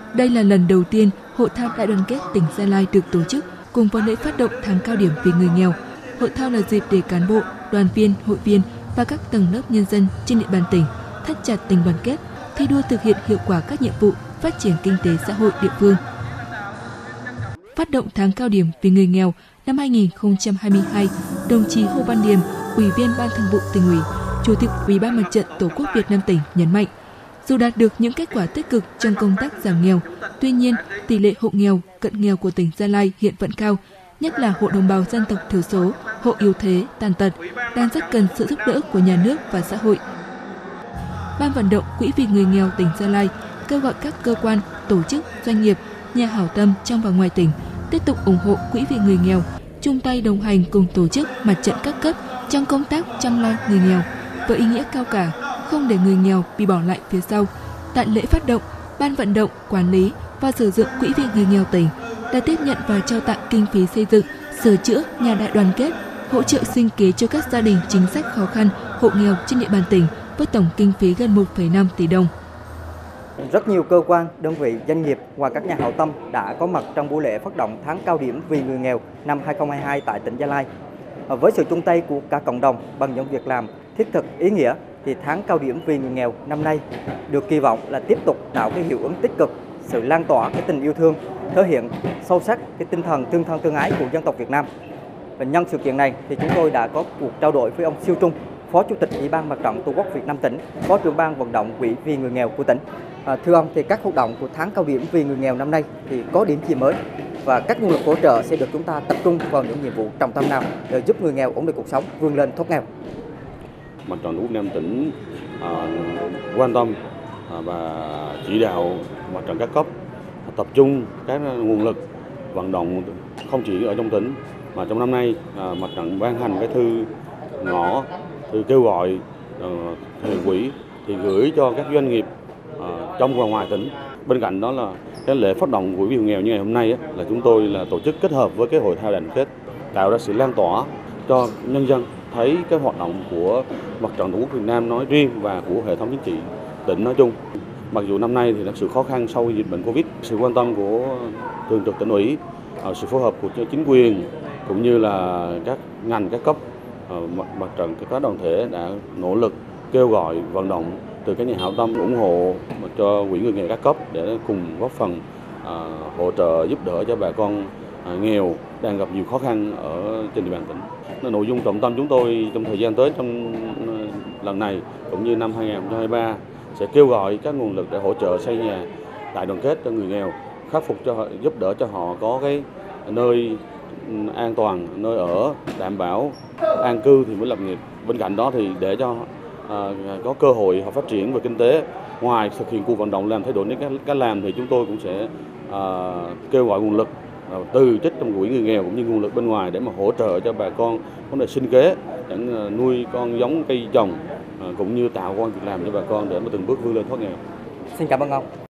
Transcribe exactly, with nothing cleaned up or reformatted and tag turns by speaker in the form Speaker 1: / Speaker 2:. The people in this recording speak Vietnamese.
Speaker 1: Đây là lần đầu tiên Hội thao Đại đoàn kết tỉnh Gia Lai được tổ chức cùng với lễ phát động tháng cao điểm vì người nghèo. Hội thao là dịp để cán bộ, đoàn viên, hội viên và các tầng lớp nhân dân trên địa bàn tỉnh thắt chặt tình đoàn kết, thi đua thực hiện hiệu quả các nhiệm vụ phát triển kinh tế xã hội địa phương. Phát động tháng cao điểm vì người nghèo năm hai nghìn không trăm hai mươi hai, đồng chí Hồ Văn Điềm, Ủy viên Ban Thường vụ Tỉnh ủy, Chủ tịch Ủy ban Mặt trận Tổ quốc Việt Nam tỉnh nhấn mạnh, dù đạt được những kết quả tích cực trong công tác giảm nghèo, tuy nhiên tỷ lệ hộ nghèo, cận nghèo của tỉnh Gia Lai hiện vẫn cao, nhất là hộ đồng bào dân tộc thiểu số, hộ yếu thế, tàn tật, đang rất cần sự giúp đỡ của nhà nước và xã hội. Ban vận động Quỹ vì người nghèo tỉnh Gia Lai kêu gọi các cơ quan, tổ chức, doanh nghiệp, nhà hảo tâm trong và ngoài tỉnh tiếp tục ủng hộ Quỹ vì người nghèo, chung tay đồng hành cùng tổ chức mặt trận các cấp trong công tác chăm lo người nghèo với ý nghĩa cao cả, không để người nghèo bị bỏ lại phía sau. Tại lễ phát động, Ban vận động, quản lý và sử dụng Quỹ vì người nghèo tỉnh đã tiếp nhận và trao tặng kinh phí xây dựng, sửa chữa nhà đại đoàn kết, hỗ trợ sinh kế cho các gia đình chính sách khó khăn, hộ nghèo trên địa bàn tỉnh với tổng kinh phí gần một phẩy năm tỷ đồng.
Speaker 2: Rất nhiều cơ quan, đơn vị, doanh nghiệp và các nhà hảo tâm đã có mặt trong buổi lễ phát động tháng cao điểm vì người nghèo năm hai nghìn không trăm hai mươi hai tại tỉnh Gia Lai. Với sự chung tay của cả cộng đồng bằng những việc làm thiết thực, ý nghĩa, thì tháng cao điểm vì người nghèo năm nay được kỳ vọng là tiếp tục tạo cái hiệu ứng tích cực, sự lan tỏa cái tình yêu thương, thể hiện sâu sắc cái tinh thần tương thân tương ái của dân tộc Việt Nam. Và nhân sự kiện này thì chúng tôi đã có cuộc trao đổi với ông Siêu Trung, Phó Chủ tịch Ủy ban Mặt trận Tổ quốc Việt Nam tỉnh, Phó trưởng ban vận động Quỹ vì người nghèo của tỉnh. À, thưa ông, thì các hoạt động của tháng cao điểm vì người nghèo năm nay thì có điểm gì mới và các nguồn lực hỗ trợ sẽ được chúng ta tập trung vào những nhiệm vụ trọng tâm nào để giúp người nghèo ổn định cuộc sống, vươn lên thoát nghèo?
Speaker 3: Mặt trận Tổ quốc Việt Nam tỉnh à, quan tâm à, và chỉ đạo mặt trận các cấp tập trung các nguồn lực vận động không chỉ ở trong tỉnh mà trong năm nay à, mặt trận ban hành cái thư ngõ, thư kêu gọi uh, quỹ thì gửi cho các doanh nghiệp uh, trong và ngoài tỉnh. Bên cạnh đó là cái lễ phát động Quỹ vì người nghèo như ngày hôm nay á, là chúng tôi là tổ chức kết hợp với cái hội thao đại đoàn kết, tạo ra sự lan tỏa cho nhân dân thấy cái hoạt động của Mặt trận Tổ quốc Việt Nam nói riêng và của hệ thống chính trị tỉnh nói chung. Mặc dù năm nay thì là sự khó khăn sau dịch bệnh Covid, sự quan tâm của thường trực tỉnh ủy, sự phối hợp của chính quyền cũng như là các ngành các cấp, mặt trận các đoàn thể đã nỗ lực kêu gọi vận động từ các nhà hảo tâm ủng hộ cho Quỹ người nghèo các cấp để cùng góp phần à, hỗ trợ giúp đỡ cho bà con à, nghèo đang gặp nhiều khó khăn ở trên địa bàn tỉnh. Nội dung trọng tâm chúng tôi trong thời gian tới trong lần này cũng như năm hai nghìn không trăm hai mươi ba sẽ kêu gọi các nguồn lực để hỗ trợ xây nhà đại đoàn kết cho người nghèo, khắc phục cho họ, giúp đỡ cho họ có cái nơi an toàn, nơi ở đảm bảo, an cư thì mới lập nghiệp. Bên cạnh đó thì để cho à, có cơ hội họ phát triển về kinh tế, ngoài thực hiện cuộc vận động làm thay đổi những cái, cái làm thì chúng tôi cũng sẽ à, kêu gọi nguồn lực à, từ trích trong Quỹ người nghèo cũng như nguồn lực bên ngoài để mà hỗ trợ cho bà con vấn đề sinh kế, những nuôi con giống cây trồng à, cũng như tạo công việc làm cho bà con để mà từng bước vươn lên thoát nghèo.
Speaker 2: Xin cảm ơn ông.